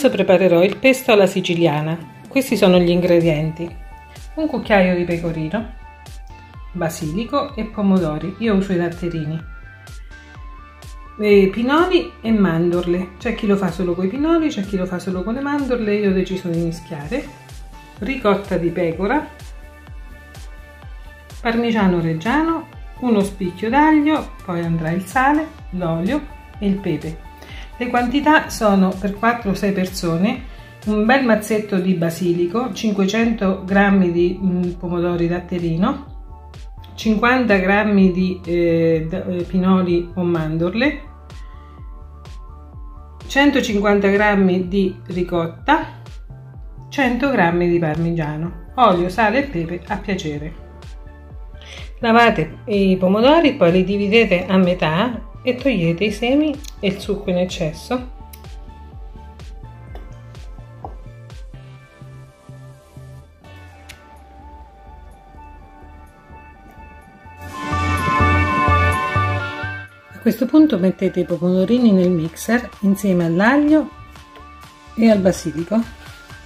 pranzo preparerò il pesto alla siciliana. Questi sono gli ingredienti: un cucchiaio di pecorino, basilico e pomodori. Io uso i datterini, pinoli e mandorle. C'è chi lo fa solo con i pinoli, c'è chi lo fa solo con le mandorle. Io ho deciso di mischiare. Ricotta di pecora, parmigiano reggiano, uno spicchio d'aglio, poi andrà il sale, l'olio e il pepe. Le quantità sono per 4-6 persone: un bel mazzetto di basilico, 500 g di pomodori datterino, 50 g di pinoli o mandorle, 150 g di ricotta, 100 g di parmigiano, olio, sale e pepe a piacere. Lavate i pomodori, poi li dividete a metà e togliete i semi e il succo in eccesso. A questo punto mettete i pomodorini nel mixer insieme all'aglio e al basilico.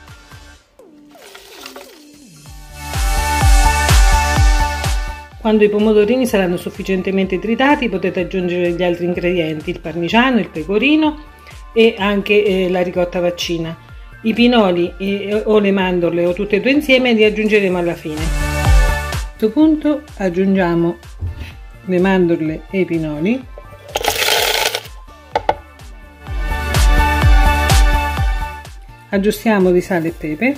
Quando i pomodorini saranno sufficientemente tritati potete aggiungere gli altri ingredienti: il parmigiano, il pecorino e anche la ricotta vaccina. I pinoli o le mandorle o tutte e due insieme li aggiungeremo alla fine. A questo punto aggiungiamo le mandorle e i pinoli. Aggiustiamo di sale e pepe.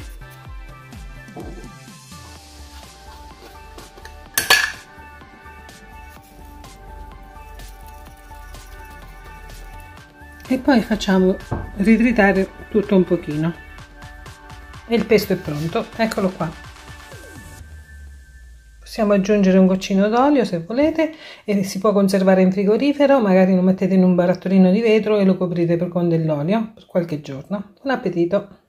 E poi facciamo ritritare tutto un pochino e il pesto è pronto. Eccolo qua. Possiamo aggiungere un goccino d'olio se volete e si può conservare in frigorifero, magari lo mettete in un barattolino di vetro e lo coprite con dell'olio per qualche giorno. Buon appetito!